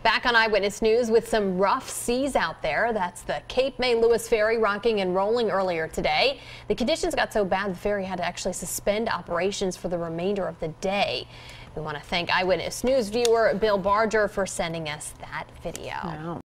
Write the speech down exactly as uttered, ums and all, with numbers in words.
Back on Eyewitness News with some rough seas out there. That's the Cape May-Lewes Ferry rocking and rolling earlier today. The conditions got so bad the ferry had to actually suspend operations for the remainder of the day. We want to thank Eyewitness News viewer Bill Barger for sending us that video. Wow.